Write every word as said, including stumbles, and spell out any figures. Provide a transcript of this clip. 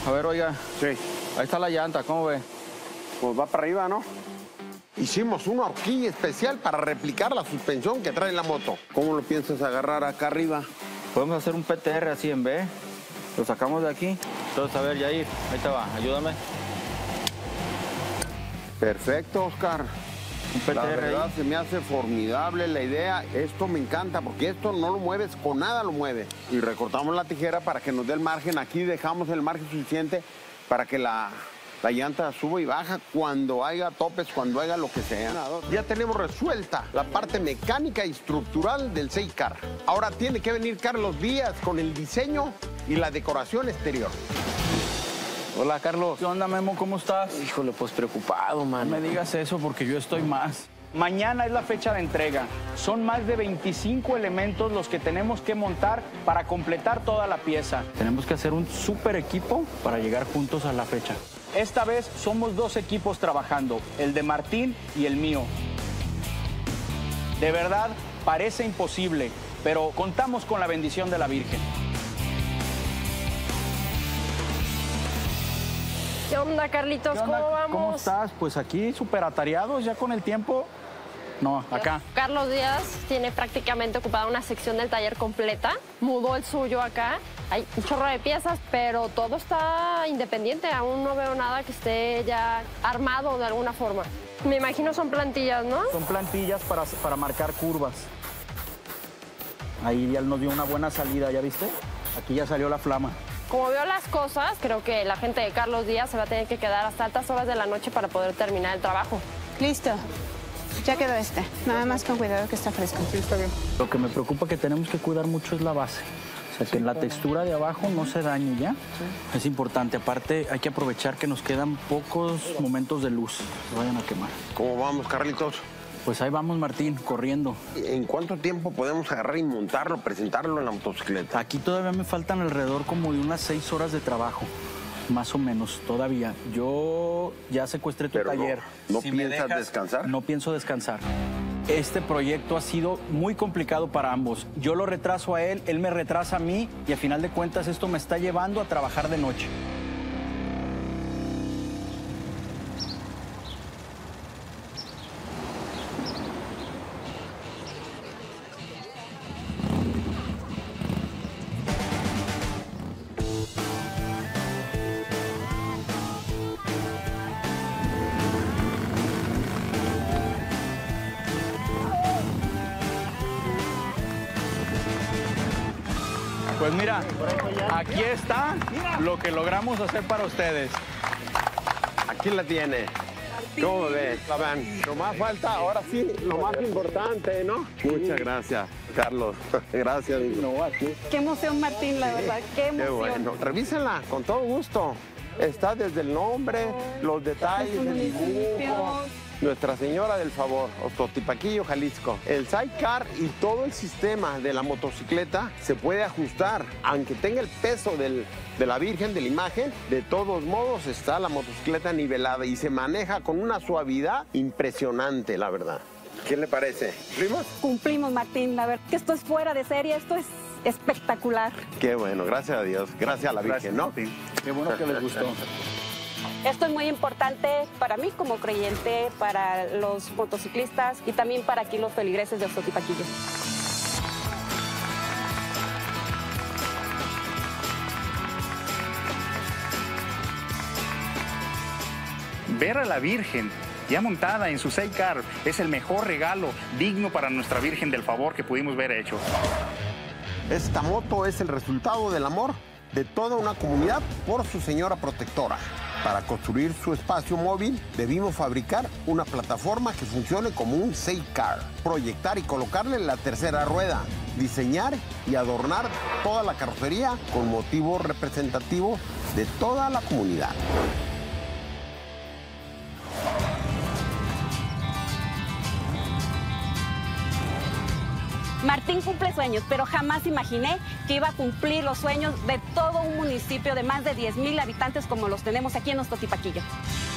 A ver, oiga. Sí. Ahí está la llanta, ¿cómo ve? Pues va para arriba, ¿no? Hicimos una horquilla especial para replicar la suspensión que trae la moto. ¿Cómo lo piensas agarrar acá arriba? Podemos hacer un P T R así en B. Lo sacamos de aquí. Entonces, a ver, Yair, ahí te va, ayúdame. Perfecto, Oscar. Un P T R La verdad ahí. se me hace formidable la idea. Esto me encanta porque esto no lo mueves, con nada lo mueve. Y recortamos la tijera para que nos dé el margen. Aquí dejamos el margen suficiente para que la, la llanta suba y baja cuando haya topes, cuando haya lo que sea. Ya tenemos resuelta la parte mecánica y estructural del Seikar. Ahora tiene que venir Carlos Díaz con el diseño y la decoración exterior. Hola, Carlos. ¿Qué onda, Memo? ¿Cómo estás? Híjole, pues preocupado, man. No me digas eso porque yo estoy más. Mañana es la fecha de entrega. Son más de veinticinco elementos los que tenemos que montar para completar toda la pieza. Tenemos que hacer un súper equipo para llegar juntos a la fecha. Esta vez somos dos equipos trabajando, el de Martín y el mío. De verdad, parece imposible, pero contamos con la bendición de la Virgen. ¿Qué onda, Carlitos? ¿Qué onda? ¿Cómo vamos? ¿Cómo estás? Pues aquí súper atareados ya con el tiempo. No, acá. Carlos Díaz tiene prácticamente ocupada una sección del taller completa. Mudó el suyo acá. Hay un chorro de piezas, pero todo está independiente. Aún no veo nada que esté ya armado de alguna forma. Me imagino son plantillas, ¿no? Son plantillas para, para marcar curvas. Ahí ya nos dio una buena salida, ¿ya viste? Aquí ya salió la flama. Como veo las cosas, creo que la gente de Carlos Díaz se va a tener que quedar hasta altas horas de la noche para poder terminar el trabajo. Listo. Ya quedó este. Nada más con cuidado que está fresco. Sí, está bien. Lo que me preocupa que tenemos que cuidar mucho es la base. O sea, que la textura de abajo no se dañe ya. Sí. Es importante. Aparte, hay que aprovechar que nos quedan pocos momentos de luz. Se vayan a quemar. ¿Cómo vamos, Carlitos? Pues ahí vamos, Martín, corriendo. ¿En cuánto tiempo podemos agarrar y montarlo, presentarlo en la motocicleta? Aquí todavía me faltan alrededor como de unas seis horas de trabajo. Más o menos, todavía. Yo ya secuestré tu Pero taller. ¿No, no Si piensas me dejas, descansar? No pienso descansar. Este proyecto ha sido muy complicado para ambos. Yo lo retraso a él, él me retrasa a mí y a final de cuentas esto me está llevando a trabajar de noche. Pues mira, aquí está lo que logramos hacer para ustedes. Aquí la tiene. ¿Cómo ves? La van. Lo más falta, ahora sí, lo más importante, ¿no? Muchas gracias, Carlos. Gracias. No, aquí. Qué emoción, Martín, la verdad. Qué emoción. Qué bueno. Revísenla con todo gusto. Está desde el nombre, los detalles, el dibujo. Nuestra Señora del Favor, Ostotipaquillo, Jalisco. El sidecar y todo el sistema de la motocicleta se puede ajustar. Aunque tenga el peso del, de la Virgen, de la imagen, de todos modos está la motocicleta nivelada y se maneja con una suavidad impresionante, la verdad. ¿Qué le parece? ¿Cumplimos? Cumplimos, Martín. La verdad que esto es fuera de serie, esto es espectacular. Qué bueno, gracias a Dios. Gracias a la Virgen, ¿no? Qué bueno que les gustó. Esto es muy importante para mí como creyente, para los motociclistas y también para aquí los feligreses de Ostotipaquillo. Ver a la Virgen ya montada en su sidecar es el mejor regalo digno para nuestra Virgen del Favor que pudimos ver hecho. Esta moto es el resultado del amor de toda una comunidad por su señora protectora. Para construir su espacio móvil, debimos fabricar una plataforma que funcione como un sidecar, proyectar y colocarle la tercera rueda, diseñar y adornar toda la carrocería con motivos representativos de toda la comunidad. Martín cumple sueños, pero jamás imaginé que iba a cumplir los sueños de todo un municipio de más de diez mil habitantes como los tenemos aquí en Ostotipaquillo.